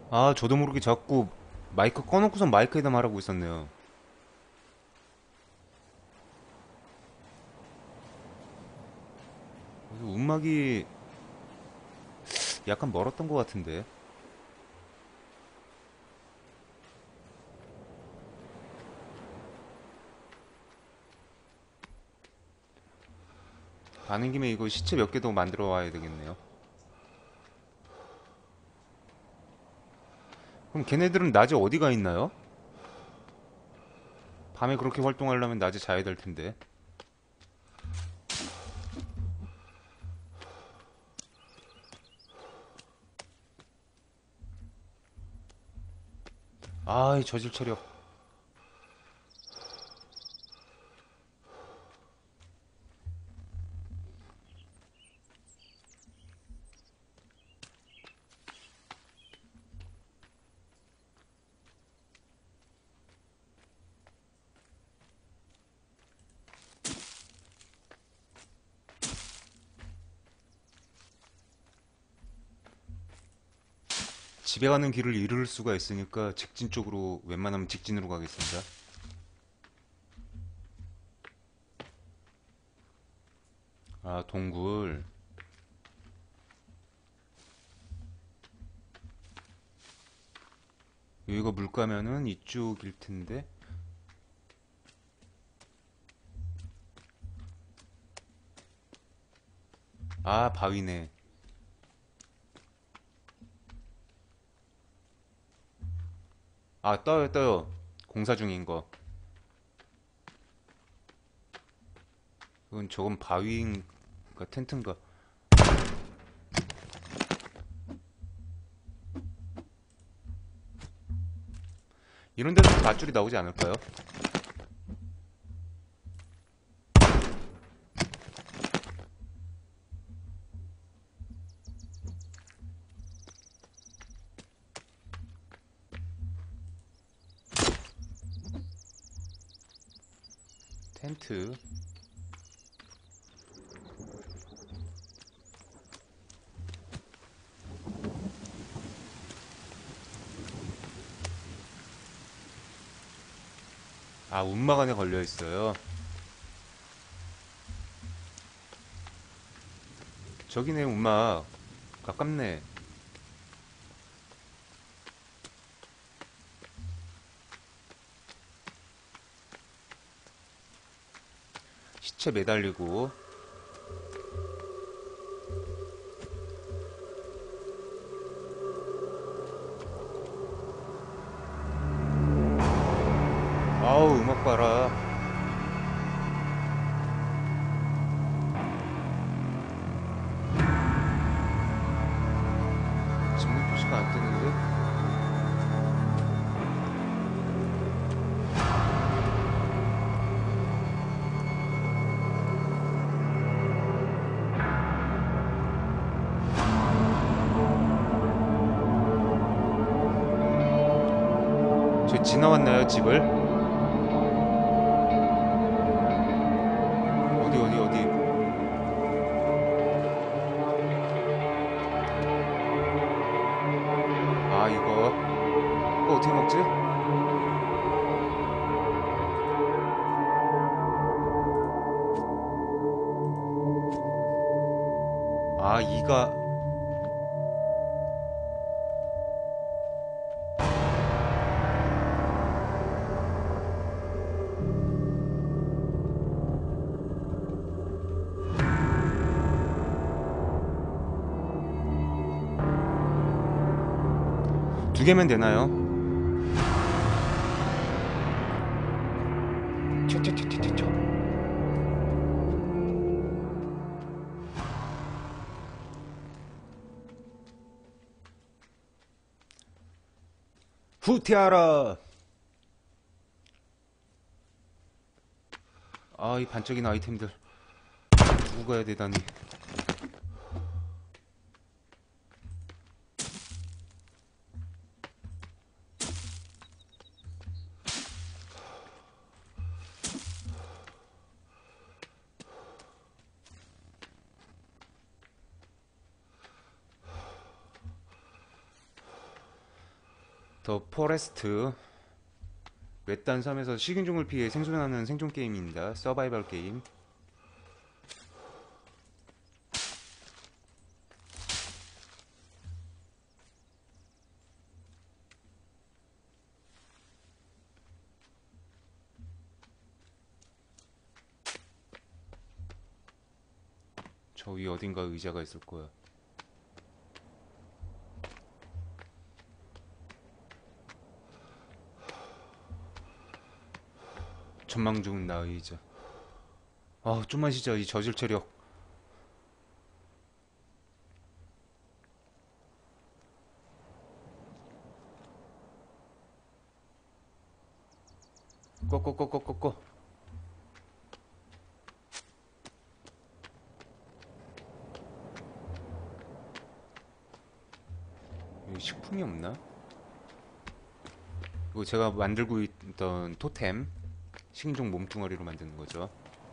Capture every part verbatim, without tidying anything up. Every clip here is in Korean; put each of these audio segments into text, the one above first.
아, 저도 모르게 자꾸 마이크 꺼놓고서 마이크에다 말하고 있었네요. 그래서 음악이 약간 멀었던 것 같은데. 가는 김에 이거 시체 몇 개 더 만들어 와야 되겠네요. 그럼 걔네들은 낮에 어디 가 있나요? 밤에 그렇게 활동하려면 낮에 자야 될 텐데. 아이, 저질 체력. 집에 가는 길을 잃을 수가 있으니까 직진 쪽으로 웬만하면 직진으로 가겠습니다. 아, 동굴. 여기가 물가면은 이쪽일 텐데. 아, 바위네. 아, 떠요, 떠요. 공사 중인 거. 이건 저건 바위인가 텐트인가. 이런 데서 밧줄이 나오지 않을까요? 텐트. 아, 운막 안에 걸려 있어요. 저기네, 운막. 가깝네. 시체 매달리고. 아우, 음악 봐라. 지문 표시가 안 뜨는데? 저 지나왔나요, 집을? 어디, 어디, 어디. 아, 이거. 이거 어떻게 먹지? 아, 이가. 두 개면 되나요? 튀튀튀튀튀. 후티아라! 아, 이 반짝이는 아이템들. 두고 가야 되다니. 더 포레스트. 외딴 섬에서 식인종을 피해 생존하는 생존 게임입니다. 서바이벌 게임. 저 위 어딘가 의자가 있을 거야. 전망 좋은 나 의자. 아, 좀만 쉬자. 이 저질 체력. 꺼꺼꺼꺼꺼꺼. 여기 식품이 없나? 이거 제가 만들고 있던 토템. 식인종 몸뚱아리로 만드는 거죠.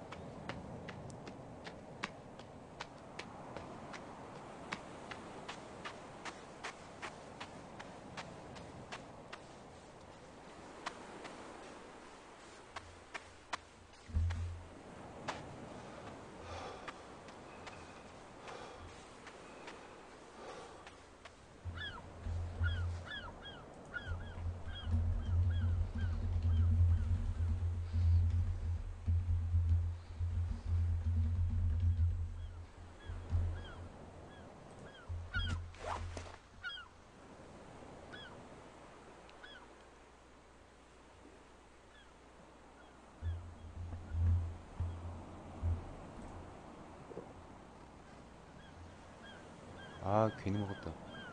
아, 괜히 먹었다.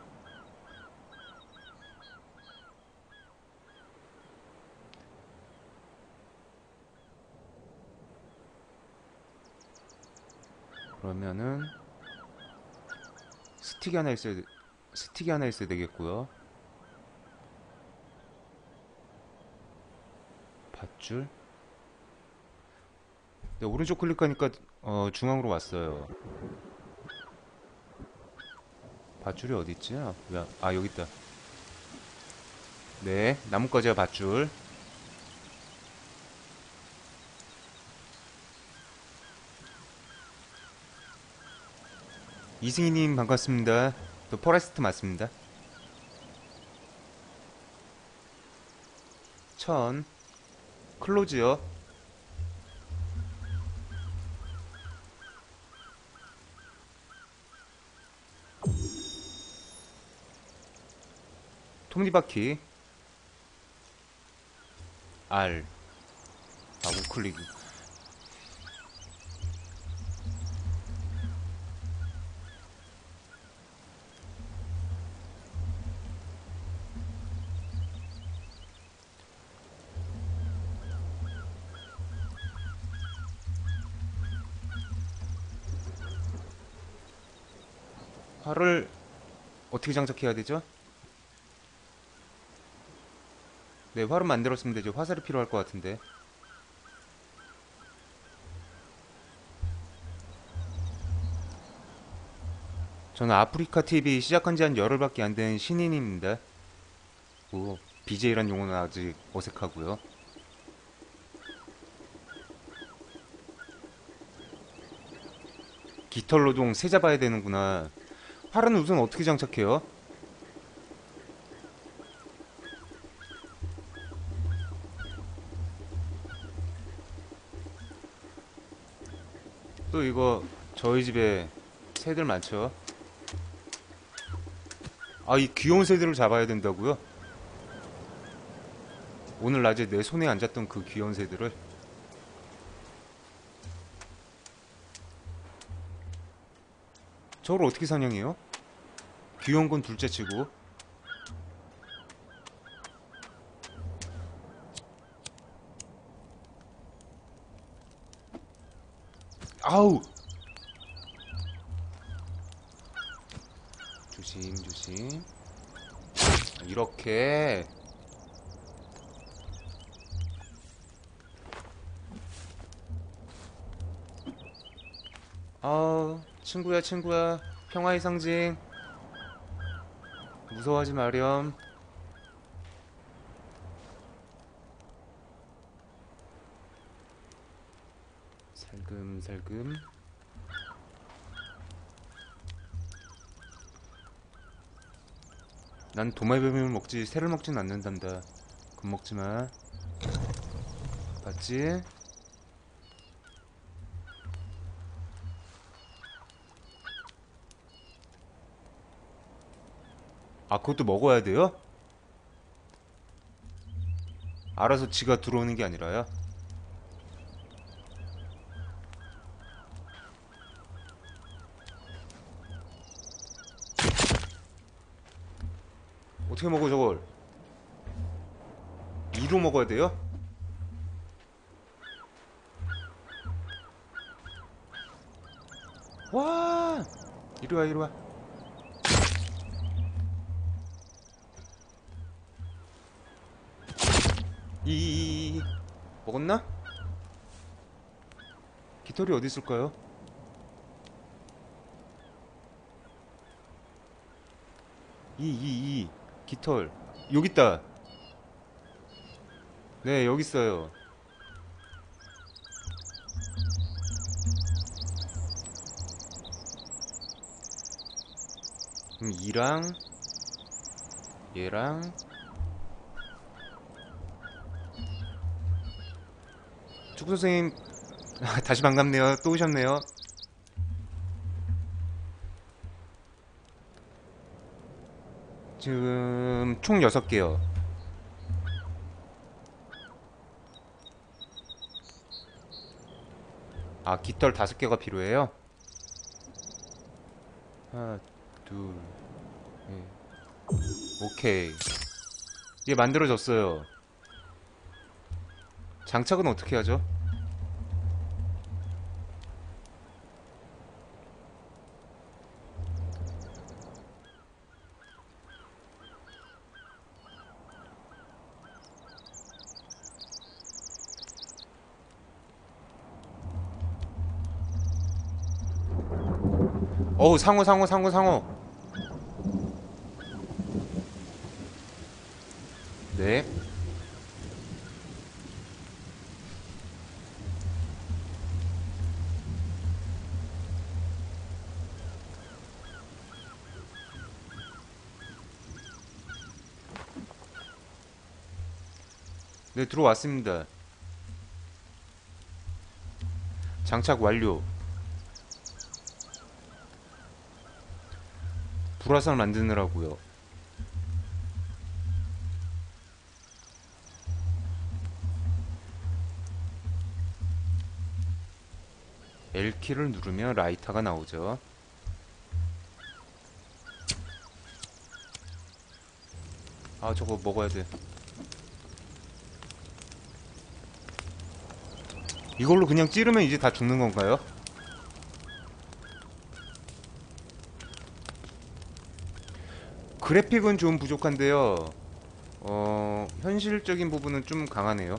그러면은 스틱이 하나 있어야 돼. 스틱이 하나 있어야 되겠고요. 밧줄. 네, 오른쪽 클릭하니까 어, 중앙으로 왔어요. 밧줄이 어디 있지? 아, 왜- 아, 여기 있다. 네, 나뭇가지와 밧줄. 이승희님 반갑습니다. 또 포레스트 맞습니다. 천. 클로즈요. 톱니바퀴. R. 아, 우클릭. 활을 어떻게 장착해야 되죠? 네, 활은 만들었으면 되죠. 화살이 필요할 것 같은데. 저는 아프리카 티비 시작한 지 한 열흘밖에 안 된 신인입니다. 뭐, 비제이란 용어는 아직 어색하고요. 깃털 노동 새 잡아야 되는구나. 활은 우선 어떻게 장착해요? 또 이거 저희 집에 새들 많죠? 아, 이 귀여운 새들을 잡아야 된다고요? 오늘 낮에 내 손에 앉았던 그 귀여운 새들을. 저걸 어떻게 사냥해요? 귀여운 건 둘째치고. 아우! 조심 조심. 이렇게. 아, 친구야 친구야, 평화의 상징. 무서워하지 마렴. 살금살금. 난 도마뱀을 먹지 새를 먹진 않는단다. 겁먹지마. 봤지? 아, 그것도 먹어야 돼요? 알아서 지가 들어오는 게 아니라요? 어떻게 먹어 저걸? 이로 먹어야 돼요? 와! 이리와 이리와. 이 먹었나? 깃털이 어디 있을까요? 이 이 이 깃털 여기 있다. 네, 여기 있어요. 그럼 이랑 얘랑 축구 선생님 다시 반갑네요. 또 오셨네요. 지금 총 여섯 개요. 아, 깃털 다섯 개가 필요해요? 하나, 둘, 넷. 오케이. 얘 만들어졌어요. 장착은 어떻게 하죠? 어우, 상어 상어 상어 상어. 네. 네, 들어왔습니다. 장착 완료. 불화살 만드느라고요. L키를 누르면 라이터가 나오죠. 아, 저거 먹어야 돼. 이걸로 그냥 찌르면 이제 다 죽는 건가요? 그래픽은 좀 부족한데요. 어, 현실적인 부분은 좀 강하네요.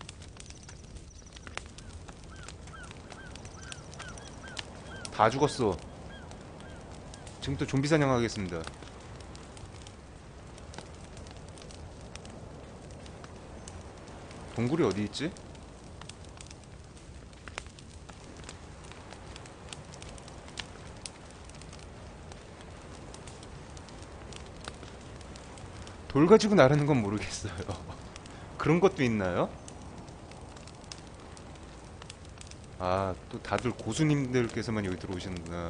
다 죽었어. 지금부터 좀비 사냥하겠습니다. 동굴이 어디 있지? 돌 가지고 나르는 건 모르겠어요. 그런 것도 있나요? 아, 또 다들 고수님들께서만 여기 들어오시는구나.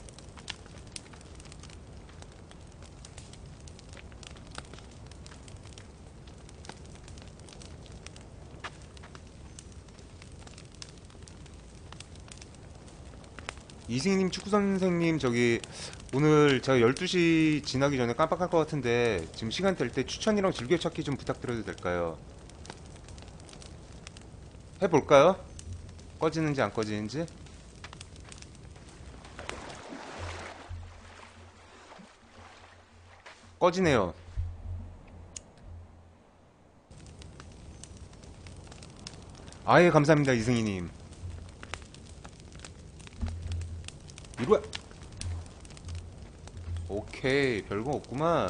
이승님, 축구선생님, 저기 오늘 제가 열두 시 지나기 전에 깜빡할 것 같은데 지금 시간 될 때 추천이랑 즐겨찾기 좀 부탁드려도 될까요? 해볼까요? 꺼지는지 안 꺼지는지? 꺼지네요. 아예 감사합니다, 이승희님. 이리와. 오케이, 별거 없구만.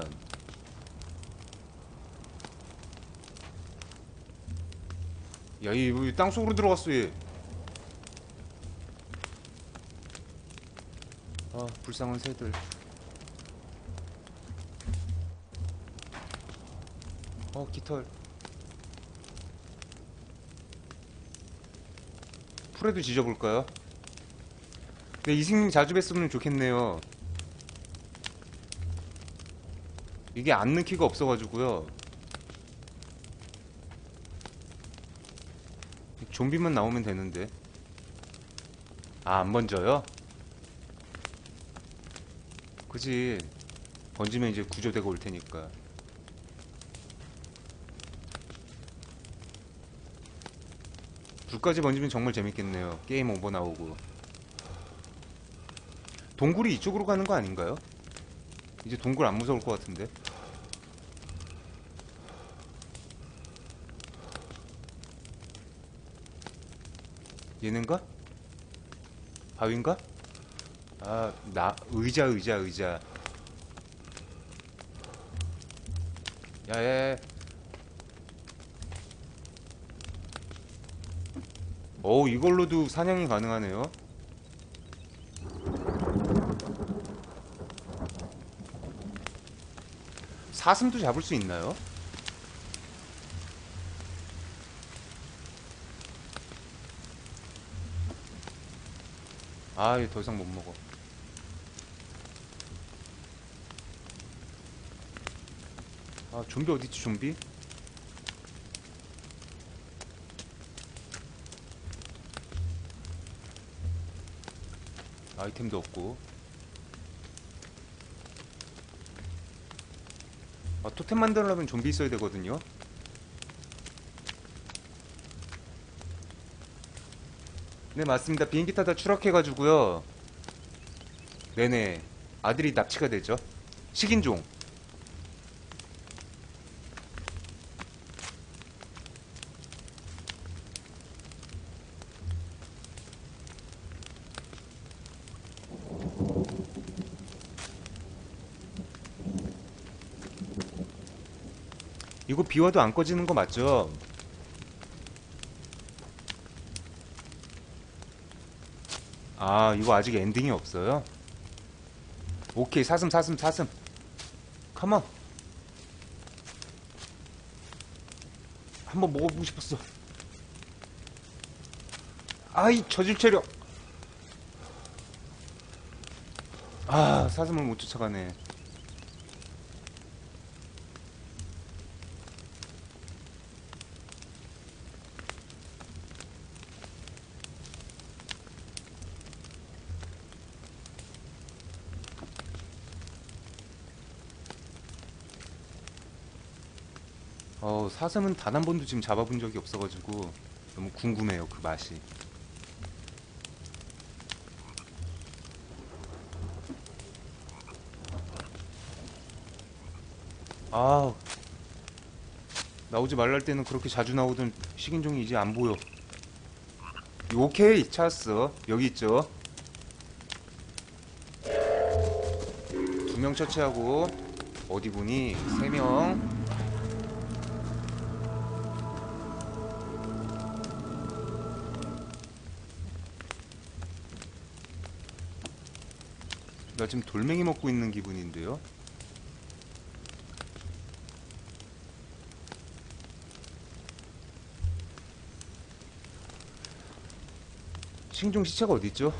야, 이 땅속으로 들어갔어, 얘. 아, 불쌍한 새들. 어, 깃털. 풀에도 지져볼까요? 네, 이승님 자주 뵀으면 좋겠네요. 이게 앉는 키가 없어가지고요. 좀비만 나오면 되는데. 아, 안 번져요? 그지. 번지면 이제 구조대가 올 테니까. 불까지 번지면 정말 재밌겠네요. 게임 오버 나오고. 동굴이 이쪽으로 가는 거 아닌가요? 이제 동굴 안 무서울 것 같은데. 얘는가? 바위인가? 아, 나, 의자, 의자, 의자. 야야야. 어우, 이걸로도 사냥이 가능하네요. 사슴도 잡을 수 있나요? 아, 얘 더 이상 못 먹어. 아, 좀비 어디있지, 좀비? 아이템도 없고. 아, 토템 만들려면 좀비 있어야 되거든요. 네, 맞습니다. 비행기 타다 추락해가지고요. 네네. 아들이 납치가 되죠. 식인종. 이거 비와도 안 꺼지는 거 맞죠? 아, 이거 아직 엔딩이 없어요? 오케이, 사슴, 사슴, 사슴. 컴온. 한번 먹어보고 싶었어. 아이, 저질 체력. 아, 사슴을 못 쫓아가네. 어, 사슴은 단 한 번도 지금 잡아본 적이 없어가지고 너무 궁금해요, 그 맛이. 아, 나오지 말랄 때는 그렇게 자주 나오던 식인종이 이제 안 보여. 오케이, 찾았어. 여기 있죠. 두 명 처치하고, 어디 보니? 세 명. 나 지금 돌멩이 먹고 있는 기분인데요. 식인종 시체가 어디 있죠?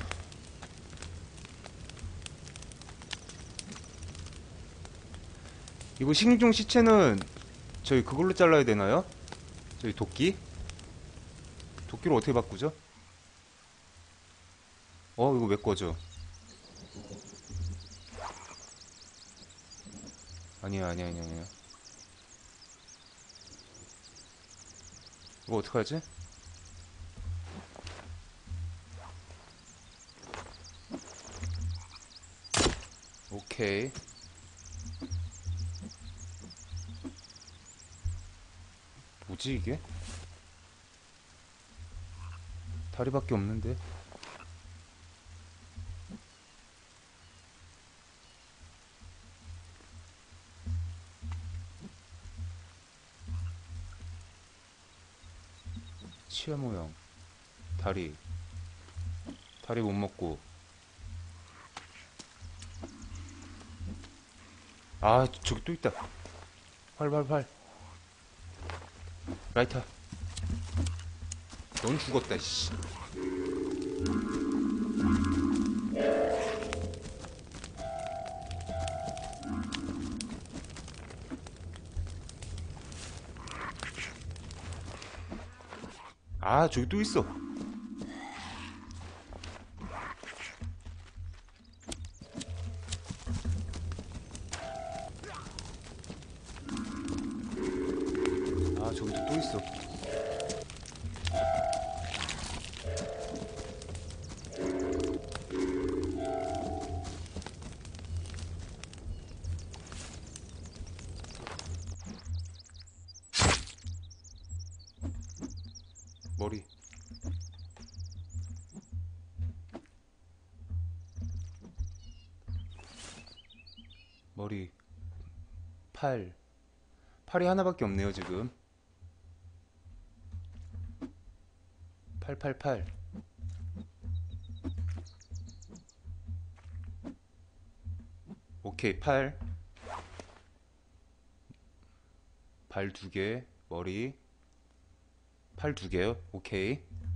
이거 식인종 시체는 저희 그걸로 잘라야 되나요? 저희 도끼? 도끼로 어떻게 바꾸죠? 어, 이거 왜 꺼져? 아니야, 아니야, 아니야, 아니야. 이거 어떡하지? 오케이. 뭐지 이게? 다리밖에 없는데. 치아 모양. 다리. 다리 못 먹고. 아, 저기 또 있다. 활, 활, 활. 라이터. 넌 죽었다, 씨. 아, 저기 또 있어. 아, 저기도 또 있어. 머리. 머리. 팔. 팔이 하나밖에 없네요, 지금. 팔, 팔, 팔. 오케이, 팔. 발 두 개, 머리. 팔 두 개요? 오케이.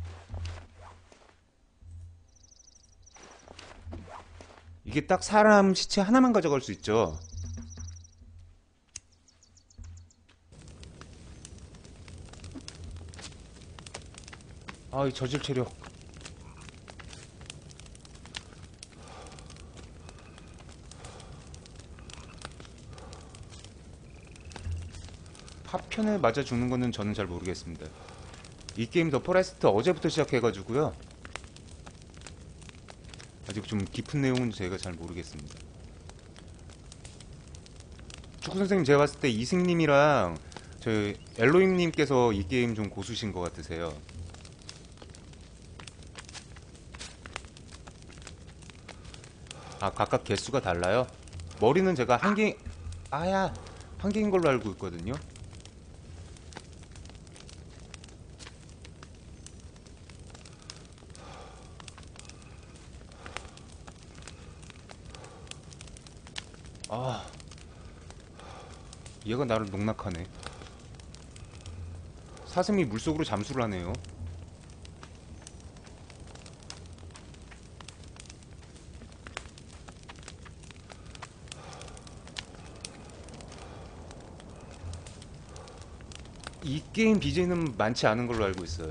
이게 딱 사람 시체 하나만 가져갈 수 있죠. 아, 이 저질 체력. 파편에 맞아 죽는 거는 저는 잘 모르겠습니다. 이 게임 더 포레스트 어제부터 시작해가지고요. 아직 좀 깊은 내용은 제가 잘 모르겠습니다. 축구 선생님, 제가 봤을 때 이승님이랑 저 엘로임님께서 이 게임 좀 고수신 것 같으세요. 아, 각각 개수가 달라요? 머리는 제가 한 개, 아야, 한 개인 걸로 알고 있거든요. 아, 얘가 나를 농락하네. 사슴이 물속으로 잠수를 하네요. 이 게임 비제이는 많지 않은 걸로 알고 있어요.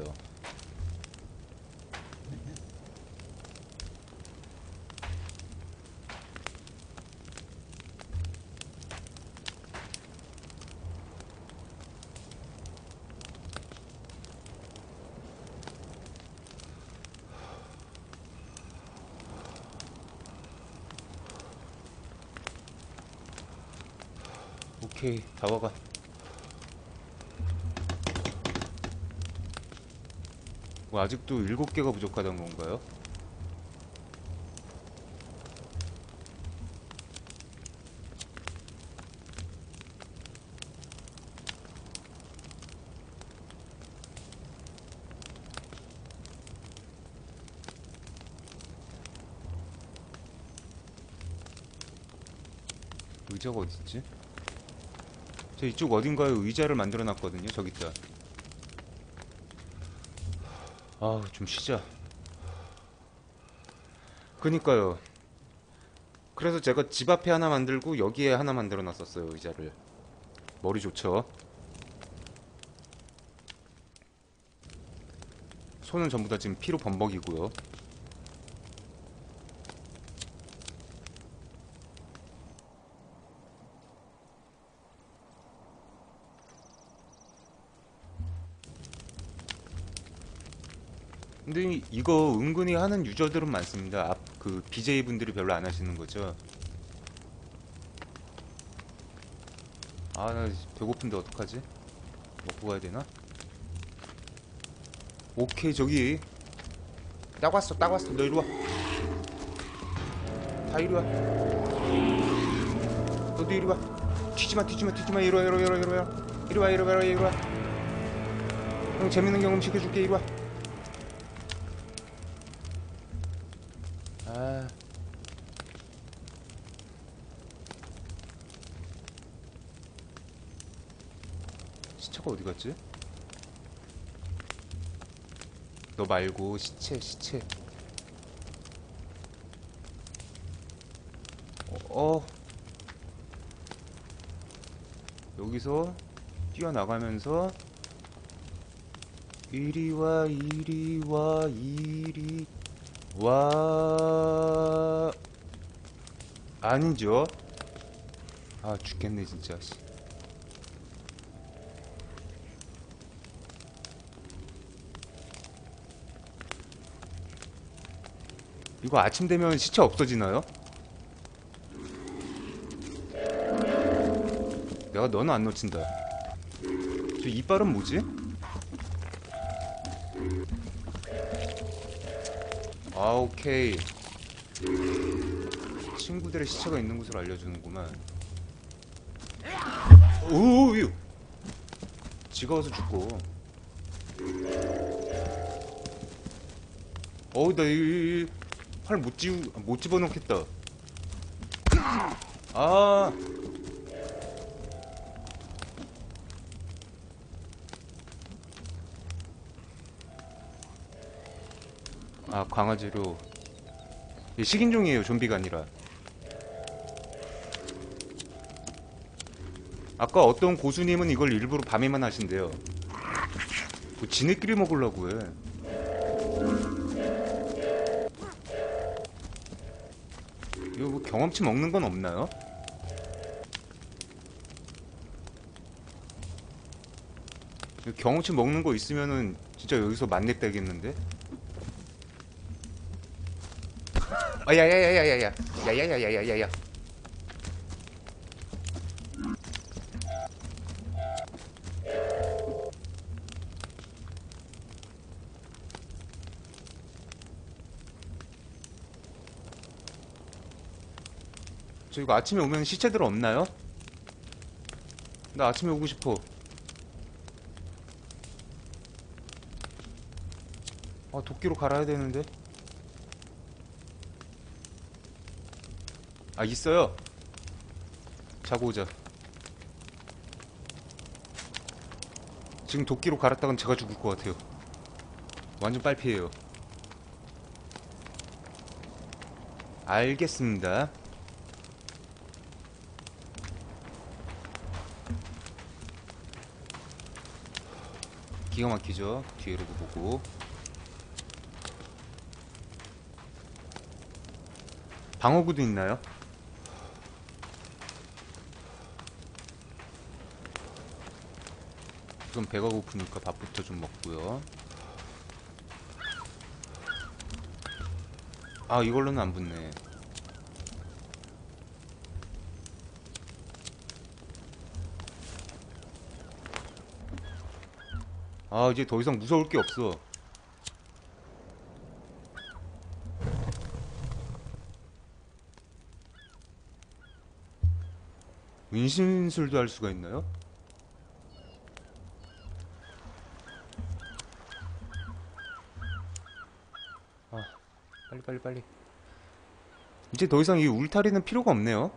오케이, 다 와가. 뭐 아직도 일곱 개가 부족하단 건가요? 의자가 어딨지? 저 이쪽 어딘가에 의자를 만들어 놨거든요. 저기 있다. 아, 좀 쉬자. 그니까요. 그래서 제가 집 앞에 하나 만들고 여기에 하나 만들어 놨었어요. 의자를. 머리 좋죠. 손은 전부 다 지금 피로 범벅이고요. 근데 이- 이거 은근히 하는 유저들은 많습니다. 앞, 그 비제이 분들이 별로 안 하시는 거죠. 아, 나 배고픈데 어떡하지? 먹고 가야 되나? 오케이, 저기 딱 왔어, 딱 왔어. 너 이리 와. 다 이리 와. 너도 이리 와. 튀지마, 튀지마, 튀지마. 이리 와, 이리 와, 이리 와, 이리 와. 이리 와, 이리 와, 이리 와. 형 재밌는 경험 시켜줄게. 이리 와. 아, 시체가 어디 갔지? 너 말고 시체 시체. 어, 어. 여기서 뛰어나가면서 이리 와 이리 와 이리 와. 아니죠. 아 죽겠네 진짜. 이거 아침 되면 시체 없어지나요? 내가 너는 안 놓친다. 저 이빨은 뭐지? 아 오케이. 친구들의 시체가 있는 곳을 알려주는구만. 오우, 지가 와서 죽고. 어우, 나 이 팔 못 집, 못 집어넣겠다. 아. 아, 강아지로. 식인종이에요, 좀비가 아니라. 아까 어떤 고수님은 이걸 일부러 밤에만 하신대요. 뭐 지네끼리 먹으려고 해. 이거 뭐 경험치 먹는 건 없나요? 경험치 먹는 거 있으면은 진짜 여기서 만렙 되겠는데? 아, 야야야야야야. 야야야야야야야. 저 이거 아침에 오면 시체들 없나요? 나 아침에 오고 싶어. 아, 도끼로 갈아야 되는데. 아, 있어요. 자고 오자. 지금 도끼로 갈았다간 제가 죽을 것 같아요. 완전 빨피해요. 알겠습니다. 기가 막히죠? 뒤에로도 보고. 방어구도 있나요? 우선 배가 고프니까 밥부터 좀 먹고요. 아, 이걸로는 안 붙네. 아, 이제 더 이상 무서울 게 없어. 은신술도 할 수가 있나요? 아, 빨리 빨리 빨리. 이제 더 이상 이 울타리는 필요가 없네요.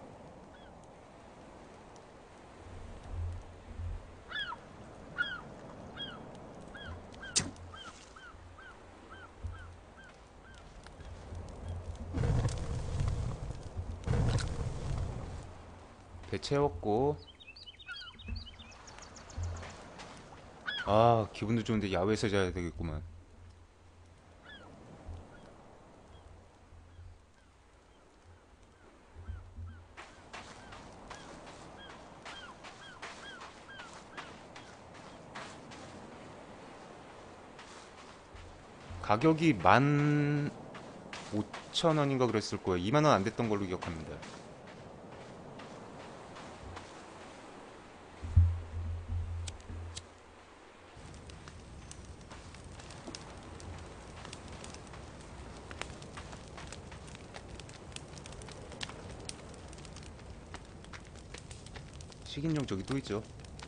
배 채웠고. 아, 기분도 좋은데 야외에서 자야 되겠구만. 가격이 만 오천 원인가 그랬을 거예요. 이만 원 안 됐던 걸로 기억합니다. 식인종 저기 또 있죠.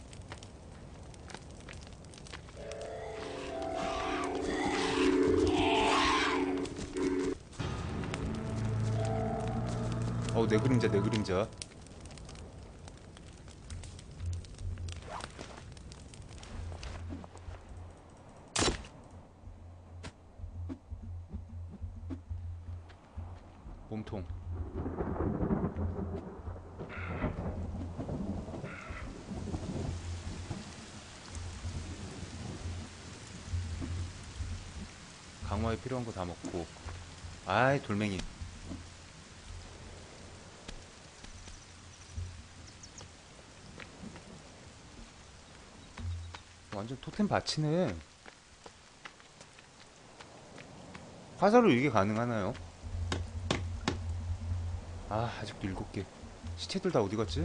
어우, 내 그림자 내 그림자. 강화에 필요한 거 다 먹고. 아이, 돌멩이. 완전 토템 밭이네. 화살로 이게 가능하나요? 아, 아직도 일곱 개. 시체들 다 어디 갔지?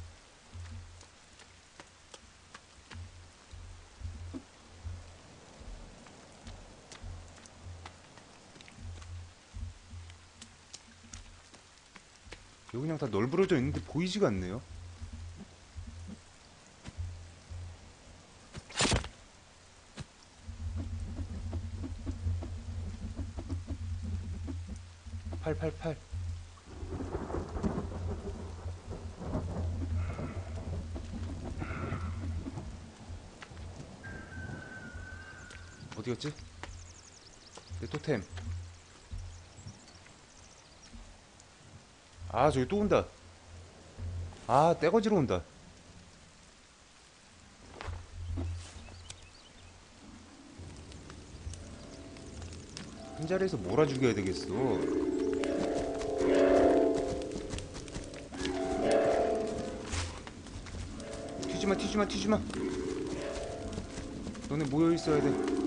여기 그냥 다 널브러져 있는데 보이지가 않네요. 팔팔팔. 어디 갔지? 내 토템. 아, 저기 또 온다. 아, 떼거지로 온다. 한 자리에서 몰아 죽여야 되겠어. 튀지마, 튀지마, 튀지마. 너네 모여 있어야 돼.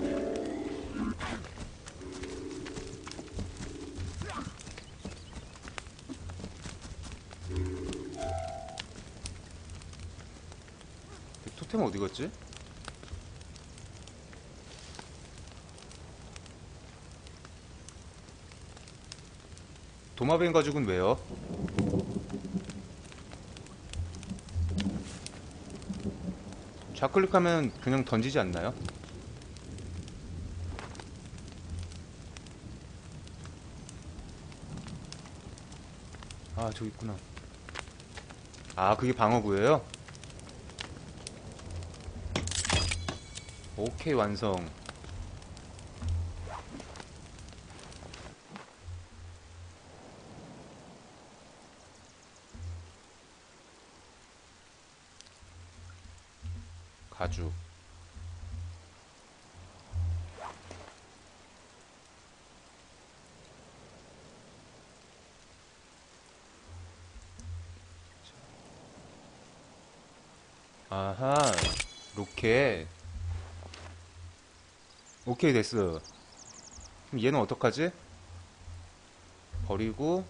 토템 어디 갔지? 도마뱀 가죽은 왜요? 좌클릭하면 그냥 던지지 않나요? 아, 저기 있구나. 아, 그게 방어구예요? 오케이, 완성. 가죽. 아하, 로켓. 오케이, 됐어. 그럼 얘는 어떡하지? 버리고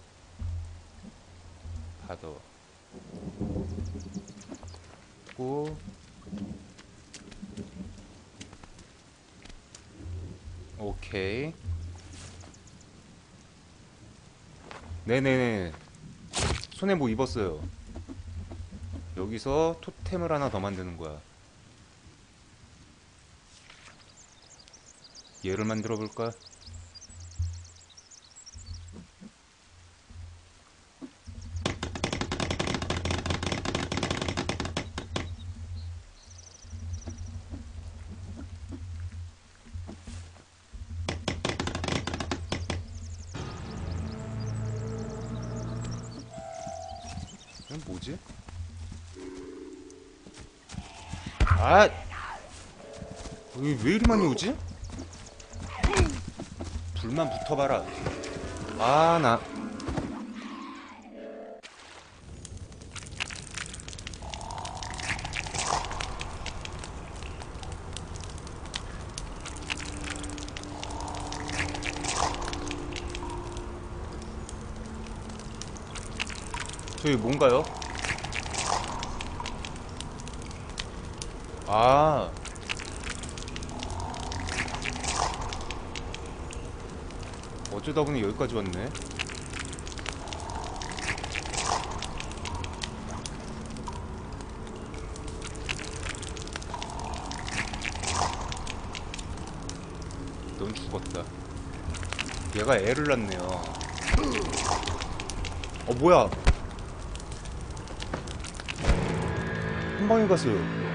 받아. 고 오케이. 네네네. 손에 뭐 입었어요. 여기서 토템을 하나 더 만드는 거야. 얘를 만들어 볼까? 이건 뭐지? 아! 여기 왜 이리 많이 오지? 불만 붙어봐라. 아, 나. 저기 뭔가요? 아. 어쩌다 보니 여기까지 왔네. 넌 죽었다. 얘가 애를 낳네요. 어, 뭐야? 한 방에 갔어요.